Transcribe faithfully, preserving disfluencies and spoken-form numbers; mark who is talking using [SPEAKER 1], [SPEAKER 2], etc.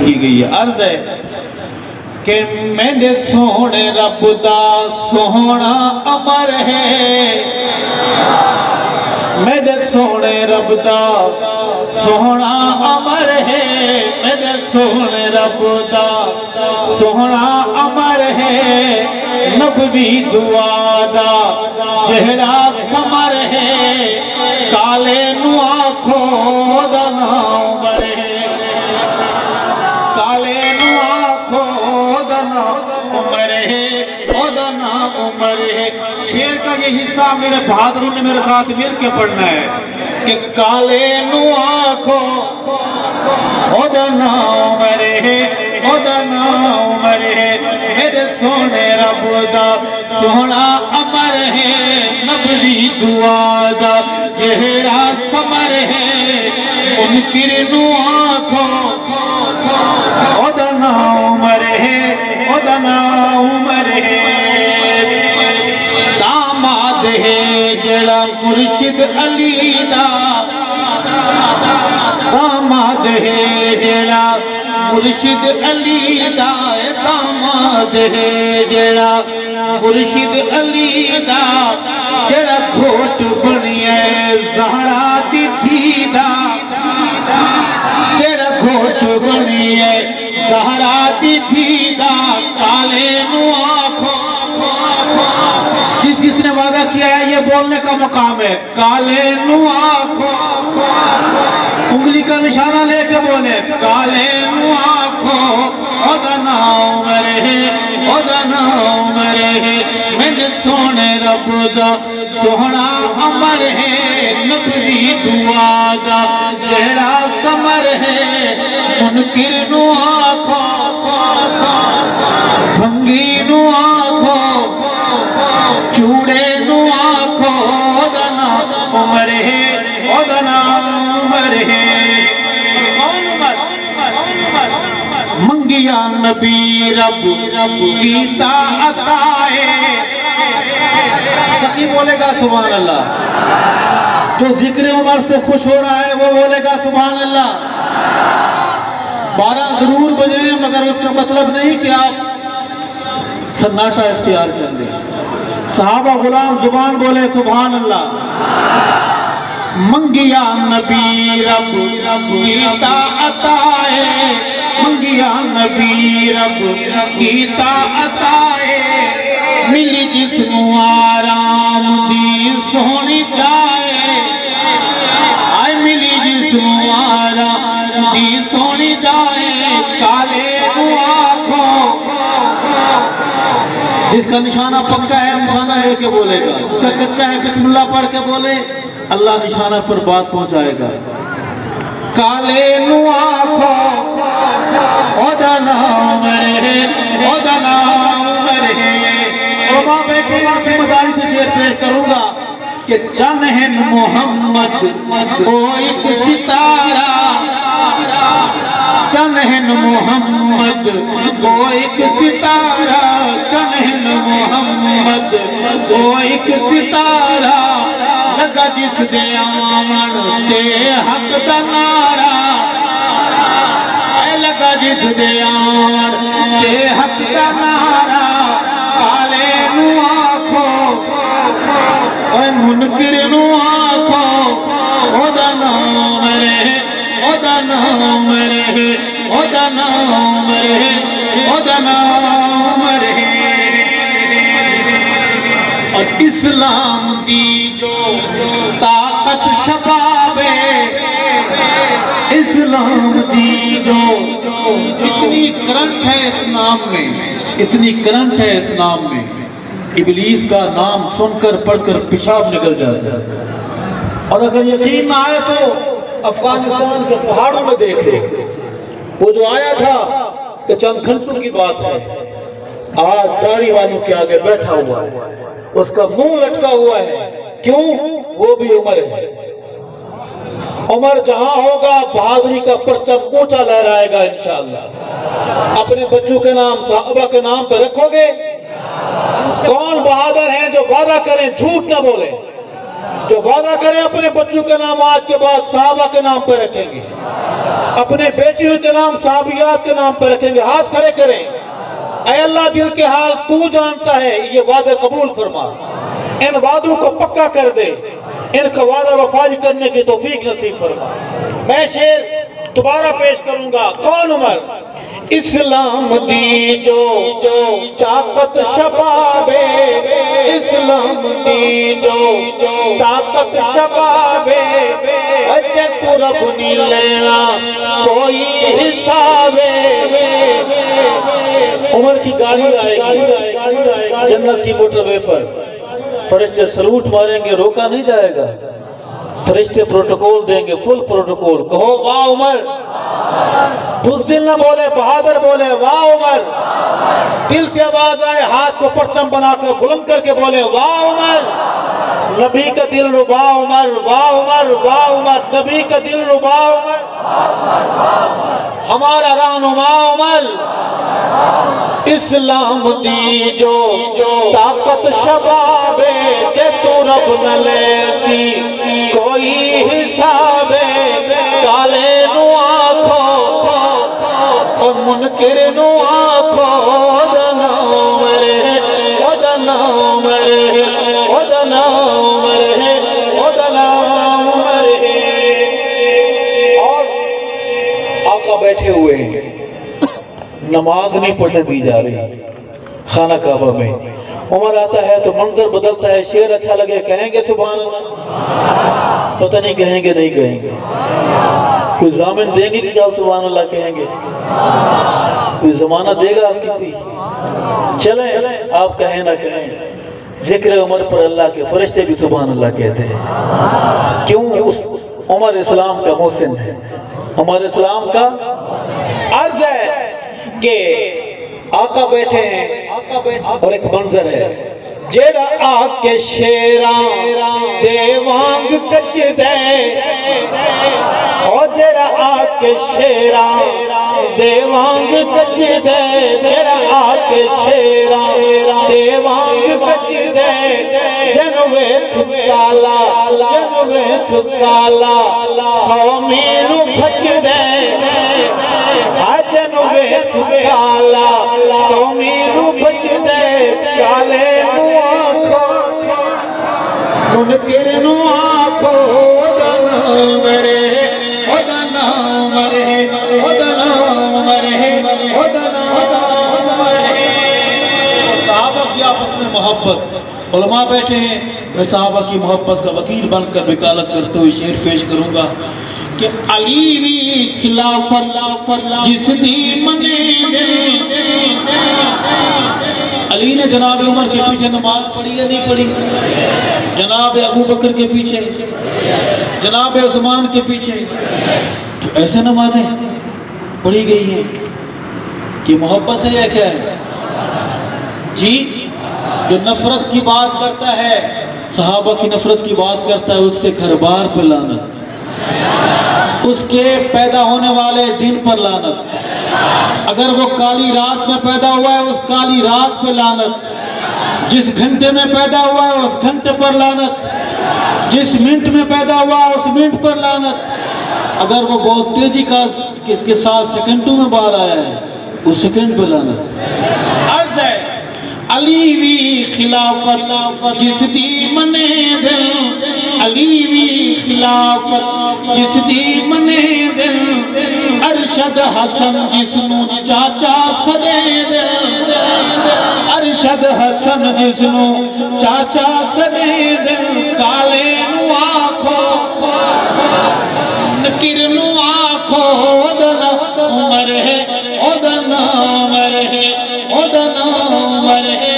[SPEAKER 1] کی گئی ہے. عرض ہے کہ میرے سونے رب دا سونا امر ہے، میرے سونے رب دا سونا امر ہے، میرے سونے رب دا سونا امر ہے، نبوی دعا دا جہرا سمر ہے، کالے نو آنکھو دا نام ہے، کالے نو آنکھو دا نام عمر ہے، او دا نام عمر ہے. شیر کا یہ حصہ میرے بہادروں نے میرے ساتھ مل کے پڑھنا ہے کہ کالے نو آنکھو او دا نام عمر ہے، او دا نام عمر ہے، میرے سونے رب دا سونا امر ہے، نبوی دعا دا جہرا سمر ہے، منکر نو آنکھو او دا نام عمر ہے، او دا نام عمر ہے. داماد ہے جڑا مرشد علی دا، داماد ہے جڑا مرشد علی دا، داماد ہے جڑا مرشد علی دا، جڑا کھوٹ بنیے زہرا دی تھی دا، جڑا کھوٹ بنیے زہرا دی تھی دا، کالے نو آنکھو. جس جس نے وعدہ کیا ہے یہ بولنے کا مقام ہے. کالے نو آنکھو، انگلی کا نشانہ لے کے بولے، کالے نو آنکھو او دا نام عمر ہے، او دا نام عمر ہے، میرے سونے رب دا سونا امر ہے، نبوی دعا دا جہرا سمر ہے، منکر نو آنکھو بھنگی نو آنکھو چوڑے نو آنکھو او دا نام عمر ہے، او دا نام عمر ہے. منگیا نبی رب کیتا عطائے. سخی بولے گا سبحان اللہ. جو ذکر عمر سے خوش ہو رہا ہے وہ بولے گا سبحان اللہ. بارہ ضرور بجے مگر اس کا مطلب نہیں کہ آپ سناٹا اختیار کر لیں. صحابہ غلام زبان بولے سبحان اللہ. منگیا نبی رب کیتا عطائے، منگیا نبی رب کیتا عطائے، ملی جسم آرام دی سونی جائے، آئے ملی جسم آرام دی سونی جائے، کالے نو آنکھو. جس کا نشانہ پکا ہے نشانہ لے کے بولے گا، جس کا کچا ہے بسم اللہ پڑھ کے بولے، اللہ نشانہ پر بات پہنچائے گا. کالے نو آنکھو او دا نام عمر ہے، او دا نام عمر ہے. اور ماں بیٹے کی مداری سے شعر پیش کروں گا کہ چنہن محمد او ایک ستارہ، چنہن محمد او ایک ستارہ، چنہن محمد او ایک ستارہ، لگا جس دے آمن تے حق دا نعرہ، اے لگا جس دے آمن تے حق دا نعرہ، کالے نو آنکھو اے منکر نو آنکھو او دا نام عمر ہے، او دا نام عمر ہے، او دا نام عمر ہے، او دا نام عمر ہے. اور اسلام دی جو طاقت شباب ہے، اسلام دی جو اتنی کرنٹ ہے اس نام میں، اتنی کرنٹ ہے اس نام میں، ابلیس کا نام سن کر پڑھ کر پیشاب نکل جاتا ہے. اور اگر یقین نہ آئے تو افغانستان کے پہاڑوں میں دیکھ لو، وہ جو آیا تھا کہ چند گھنٹوں کی بات ہے، آج داڑھی والوں کے آگے بیٹھا ہوا ہے، اس کا منہ لٹکا ہوا ہے. کیوں؟ وہ بھی عمر ہے. عمر جہاں ہوگا بہادری کا پرچم اونچا لہرائے گا انشاءاللہ. اپنے بچوں کے نام صحابہ کے نام پہ رکھو گے. کون بہادر ہیں جو وعدہ کریں جھوٹ نہ بولیں؟ جو وعدہ کرے اپنے بچوں کے نام آج کے بعد صحابہ کے نام پہ رکھیں گے، اپنے بیٹیوں کے نام صحابیات کے نام پہ رکھیں گے، ہاتھ کھڑے کریں۔ اے اللہ دل کے حال تو جانتا ہے، یہ وعدے قبول فرما، ان وعدوں کو پکا کر دے، ان کا وعدہ وفائی کرنے کی توفیق نصیب فرما۔ میں شعر دوبارہ پیش کروں گا۔ کون عمر؟ اسلام دی جو طاقت شبابے، اسلام دی جو طاقت شبابے، اچھے تو رب نہیں لینا کوئی حسابے۔ عمر کی گاڑی آئے گی جنت کی موٹر وے پر، فرشتے سلوٹ ماریں گے، روکا نہیں جائے گا، فرشتے پروٹوکول دیں گے، فل پروٹوکول۔ کہو واہ عمر، بزدل نہ بولے، بہادر بولے واہ عمر، دل سے آواز آئے، ہاتھ کو پرچم بنا کر بلند کر کے بولے واہ عمر، نبی کا دل ربا عمر، واہ عمر، واہ عمر، نبی کا دل ربا عمر، ہمارا رہنما عمر۔ اسلام دی جو طاقت شبابے، جے تو رب نہ لے سی کوئی حسابے، کالے نو آنکھو اور منکر نو آنکھو، دنا مرے او دنا مرے او دنا مرے او دنا مرے۔ اور آقا بیٹھے ہوئے ہیں، نماز نہیں پڑھنے دی جا رہی خانہ کعبہ میں۔ عمر آتا ہے تو منظر بدلتا ہے، شعر اچھا لگے کہیں گے سبحان اللہ، پتہ نہیں کہیں گے نہیں کہیں گے، کوئی ضامن دیں گے کہ آپ سبحان اللہ کہیں گے، کوئی زمانہ دے گا آپ کی کوئی؟ چلیں آپ کہیں نہ کہیں، ذکر عمر پر اللہ کے فرشتے بھی سبحان اللہ کہتے ہیں۔ کیوں؟ اس عمر اسلام کا محسن ہے، عمر اسلام کا عرض ہے کہ آقا بیٹھے ہیں اور ایک منظر ہے، جیڑا آگ کے شیران دے وانگ کچ دے، اور جیڑا آگ کے شیران دے وانگ کچ دے، جیڑا آگ کے شیران دے وانگ کچ دے، جنوے تھکالا جنوے تھکالا سو میلو بھج دے، جنوے تھکالا سو میلو بھج دے، کالے نو آنکھو منکر نو آنکھو، دنا مرے او دنا مرے او دنا مرے او دنا مرے۔ صحابہ کی آپس میں محبت، علماء بیٹھے ہیں، میں صحابہ کی محبت کا وکیل بن کر وکالت کرتے ہوئے شعر پیش کروں گا کہ علی وی خلافت جس دی منے دے۔ علی نے جناب عمر کے پیچھے نماز پڑھی یا نہیں پڑھی؟ جناب ابو بکر کے پیچھے، جناب عثمان کے پیچھے، تو ایسے نمازیں پڑھی گئی ہیں کہ محبت ہے یا کیا ہے؟ جی، جو نفرت کی بات کرتا ہے، صحابہ کی نفرت کی بات کرتا ہے، اس کے گھر بار پر لعنت، اس کے پیدا ہونے والے دن پر لعنت، اگر وہ کالی رات میں پیدا ہوا ہے اس کالی رات پہ لعنت، جس گھنٹے میں پیدا ہوا ہے اس گھنٹے پر لعنت، جس منٹ میں پیدا ہوا ہے اس منٹ پر لعنت، اگر وہ بہت تیزی کے ساتھ سیکنڈوں میں باہر آیا ہے اس سیکنڈ پہ لعنت۔ عرض ہے علی وی خلافت جس دی منے دل، علی وی خلافت جس دی منے دل، ارشد حسن جس نو چاچا سدے دل، ارشد حسن جس نو چاچا سدے دل، کالے نو آنکھو نکر نو آنکھو، دنا عمر ہے او دنا عمر ہے او دنا عمر ہے۔